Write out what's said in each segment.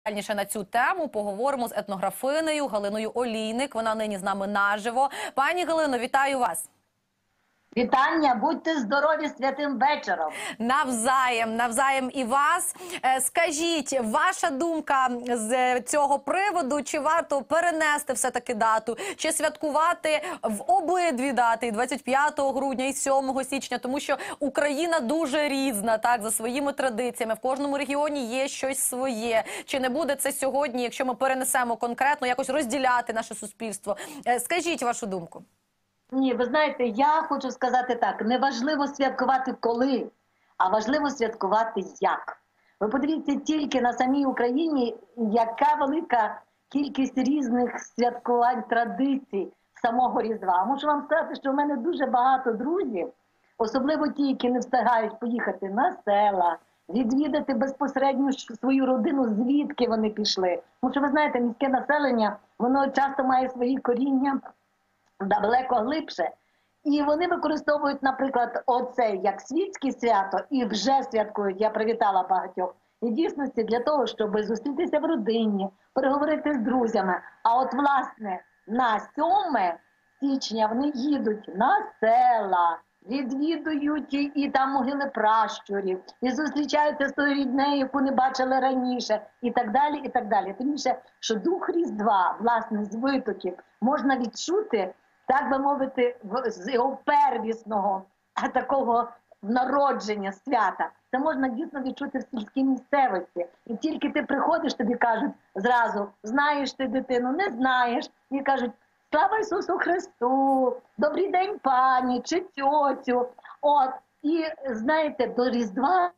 На цю тему поговоримо з етнографинею Галиною Олійник. Вона нині з нами наживо. Пані Галино, вітаю вас. Вітання, будьте здорові, святим вечором. Навзаєм і вас. Скажіть, ваша думка з цього приводу, чи варто перенести все-таки дату, чи святкувати в обидві дати, і 25 грудня, і 7 січня, тому що Україна дуже різна, так, за своїми традиціями, в кожному регіоні є щось своє. Чи не буде це сьогодні, якщо ми перенесемо конкретно, якось розділяти наше суспільство? Скажіть вашу думку. Ні, ви знаєте, я хочу сказати так, не важливо святкувати коли, а важливо святкувати як. Ви подивіться тільки на самій Україні, яка велика кількість різних святкувань, традицій самого Різдва. Можу вам сказати, що в мене дуже багато друзів, особливо ті, які не встигають поїхати на села, відвідати безпосередньо свою родину, звідки вони пішли. Тому що, ви знаєте, міське населення, воно часто має свої коріння далеко глибше. І вони використовують, наприклад, оце як світське свято і вже святкують, я привітала багатьох, і дійсності для того, щоб зустрітися в родині, переговорити з друзями. А от, власне, на 7 січня вони їдуть на села, відвідують і там могили пращурів, і зустрічаються з тою ріднею, яку не бачили раніше, і так далі, і так далі. Тому що дух Різдва, власне, з витоків, можна відчути, так би мовити, з його первісного такого народження свята. Це можна дійсно відчути в сільській місцевості. І тільки ти приходиш, тобі кажуть зразу, знаєш ти дитину, не знаєш. І кажуть, слава Ісусу Христу, добрий день, пані, чи тьотю. От, і знаєте, до Різдва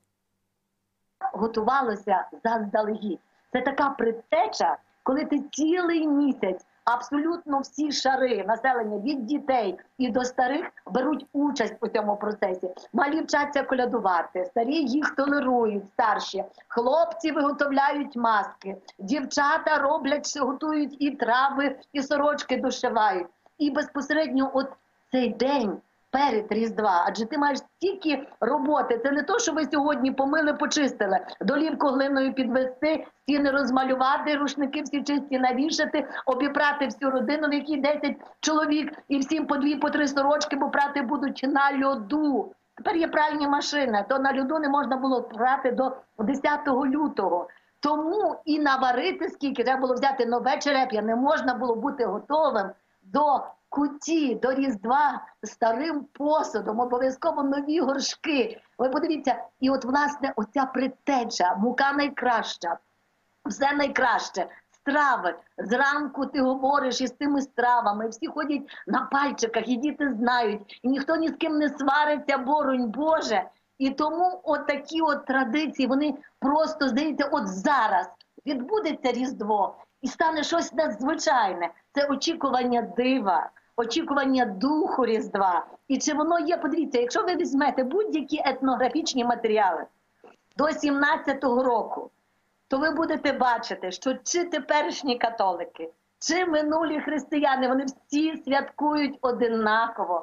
готувалося заздалегідь. Це така предтеча, коли ти цілий місяць абсолютно всі шари населення, від дітей і до старих, беруть участь у цьому процесі. Малі вчаться колядувати, старі їх толерують, старші. Хлопці виготовляють маски, дівчата роблять, готують і трави, і сорочки дошивають. І безпосередньо от цей день перед Різдва, адже ти маєш стільки роботи. Це не то, що ви сьогодні помили, почистили, долівку глиною підвести, стіни розмалювати, рушники всі чисті навішати, обіпрати всю родину, в якій 10 чоловік, і всім по 2, по 3 сорочки, бо прати будуть на льоду. Тепер є пральні машини, то на льоду не можна було прати до 10 лютого. Тому і наварити скільки, треба було взяти нове череп'я, не можна було бути готовим до куті, до Різдва старим посудом, обов'язково нові горшки. Ви подивіться, і от, власне, оця предтеча, мука найкраща, все найкраще, страви. Зранку ти говориш із тими стравами, всі ходять на пальчиках, і діти знають, і ніхто ні з ким не свариться, боронь Боже. І тому от такі от традиції, вони просто, здається, от зараз відбудеться Різдво, і стане щось надзвичайне. Це очікування дива, очікування духу Різдва. І чи воно є, подивіться, якщо ви візьмете будь-які етнографічні матеріали до 17-го року, то ви будете бачити, що чи теперішні католики, чи минулі християни, вони всі святкують одинаково.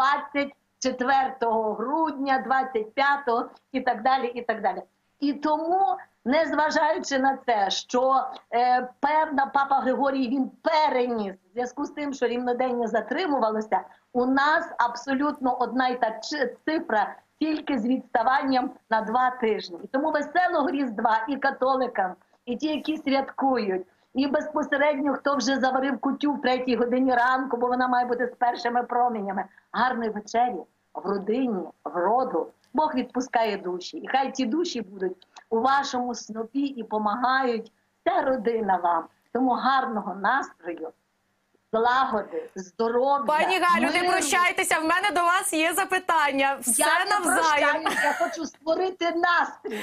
24 грудня, 25-го і так далі, і так далі. І тому, незважаючи на це, що певна папа Григорій, він переніс, в зв'язку з тим, що рівнодення затримувалося, у нас абсолютно одна й та цифра, тільки з відставанням на 2 тижні. І тому веселого Різдва і католикам, і ті, які святкують, і безпосередньо, хто вже заварив кутю в 3-й годині ранку, бо вона має бути з першими променями, гарної вечері, в родині, в роду. Бог відпускає душі. І хай ці душі будуть у вашому снопі і помагають вся родина вам. Тому гарного настрою, злагоди, здоров'я. Пані Галю, не прощайтеся, в мене до вас є запитання. Все навзаєм. Я хочу створити настрій.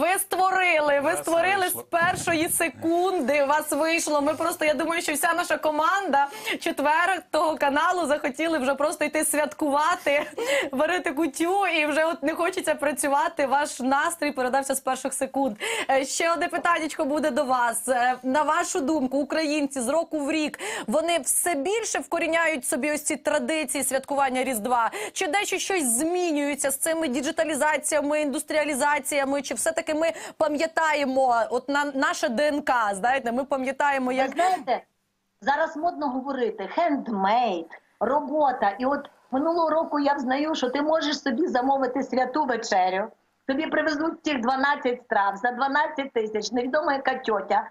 Ви створили з першої секунди, у вас вийшло. Ми просто, я думаю, що вся наша команда 4-го каналу захотіли вже просто йти святкувати, варити кутю, і вже от не хочеться працювати. Ваш настрій передався з перших секунд. Ще одне питаннячко буде до вас. На вашу думку, українці з року в рік, вони все все більше вкоріняють собі ось ці традиції святкування Різдва? Чи дещо щось змінюється з цими діджиталізаціями, індустріалізаціями? Чи все-таки ми пам'ятаємо, от наше ДНК, знаєте, ми пам'ятаємо, Ви як... знаєте, зараз модно говорити хендмейд, робота. І от минулого року я взнаю, що ти можеш собі замовити святу вечерю. Тобі привезуть цих 12 страв за 12 тисяч, невідомо яка тьотя,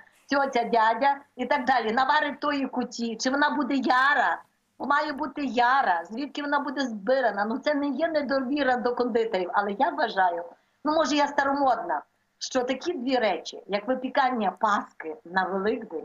дядя і так далі. Наварить тої куті. Чи вона буде яра? Має бути яра. Звідки вона буде збирана? Ну це не є недовіра до кондитерів. Але я вважаю, ну може я старомодна, що такі дві речі, як випікання паски на Великдень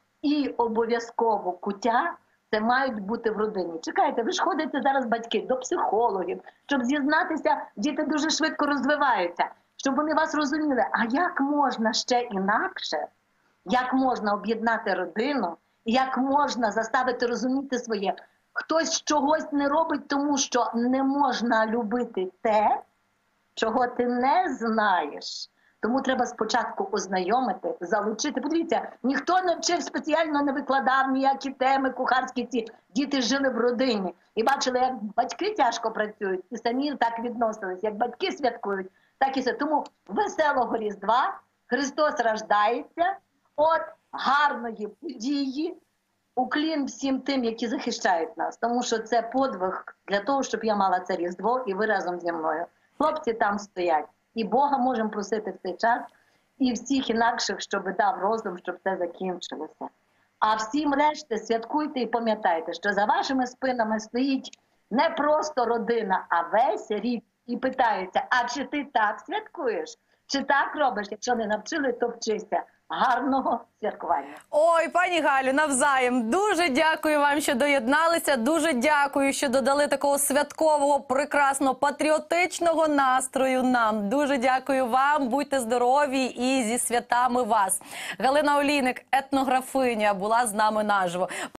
і обов'язково куття, це мають бути в родині. Чекайте, ви ж ходите зараз, батьки, до психологів, щоб зізнатися, діти дуже швидко розвиваються, щоб вони вас розуміли, а як можна ще інакше, як можна об'єднати родину, як можна заставити розуміти своє. Хтось чогось не робить, тому що не можна любити те, чого ти не знаєш. Тому треба спочатку ознайомити, залучити. Подивіться, ніхто не вчив, спеціально не викладав ніякі теми кухарські ці. Діти жили в родині і бачили, як батьки тяжко працюють, і самі так відносились. Як батьки святкують, так і все. Тому веселого Різдва, Христос рождається, от гарної події, уклін всім тим, які захищають нас. Тому що це подвиг для того, щоб я мала це Різдво і ви разом зі мною. Хлопці там стоять. І Бога можемо просити в цей час, і всіх інакших, щоб дав розум, щоб це закінчилося. А всім решті святкуйте і пам'ятайте, що за вашими спинами стоїть не просто родина, а весь рід. І питаються, а чи ти так святкуєш? Чи так робиш? Якщо не навчили, то вчися. Гарного святкування. Ой, пані Галю, навзаєм. Дуже дякую вам, що доєдналися. Дуже дякую, що додали такого святкового, прекрасного, патріотичного настрою нам. Дуже дякую вам. Будьте здорові і зі святами вас. Галина Олійник, етнографиня, була з нами наживо.